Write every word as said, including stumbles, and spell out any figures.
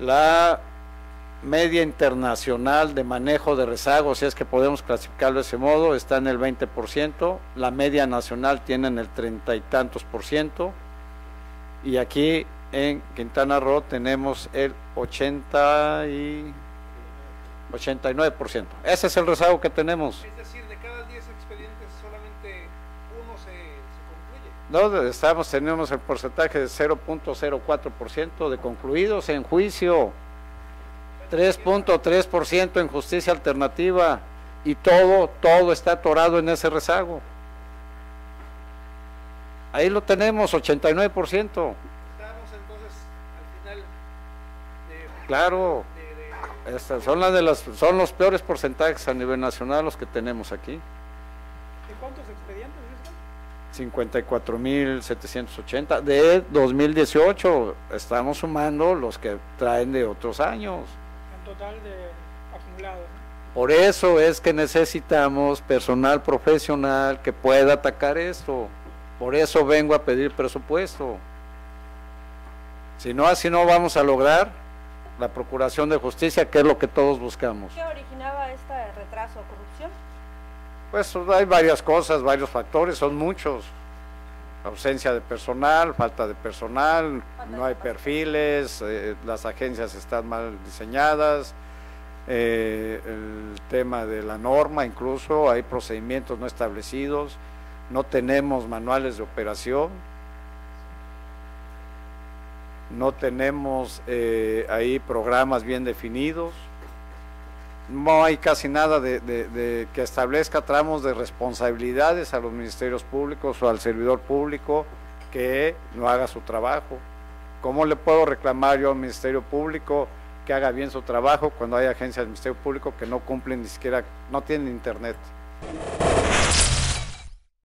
La media internacional de manejo de rezagos, si es que podemos clasificarlo de ese modo, está en el veinte por ciento, la media nacional tiene en el treinta y tantos por ciento, y aquí en Quintana Roo tenemos el ochenta y nueve por ciento. Ese es el rezago que tenemos. Es decir, de cada diez expedientes solamente uno se, se concluye. No, estamos, tenemos el porcentaje de cero punto cero cuatro por ciento de concluidos en juicio, tres punto tres por ciento en justicia alternativa, y todo, todo está atorado en ese rezago. Ahí lo tenemos, ochenta y nueve por ciento. Estamos entonces al final de... Claro, de, de, estas son, las de las, son los peores porcentajes a nivel nacional los que tenemos aquí. ¿De cuántos expedientes es? cincuenta y cuatro mil setecientos ochenta de dos mil dieciocho, estamos sumando los que traen de otros años. En total de acumulados, ¿no? Por eso es que necesitamos personal profesional que pueda atacar esto. Por eso vengo a pedir presupuesto. Si no, así no vamos a lograr la procuración de justicia, que es lo que todos buscamos. ¿Qué originaba este retraso o corrupción? Pues hay varias cosas, varios factores, son muchos. Ausencia de personal, falta de personal, no hay perfiles, eh, las agencias están mal diseñadas, eh, el tema de la norma, incluso hay procedimientos no establecidos, no tenemos manuales de operación, no tenemos eh, ahí programas bien definidos, no hay casi nada de, de, de que establezca tramos de responsabilidades a los ministerios públicos o al servidor público que no haga su trabajo. ¿Cómo le puedo reclamar yo al Ministerio Público que haga bien su trabajo cuando hay agencias del Ministerio Público que no cumplen ni siquiera, no tienen internet?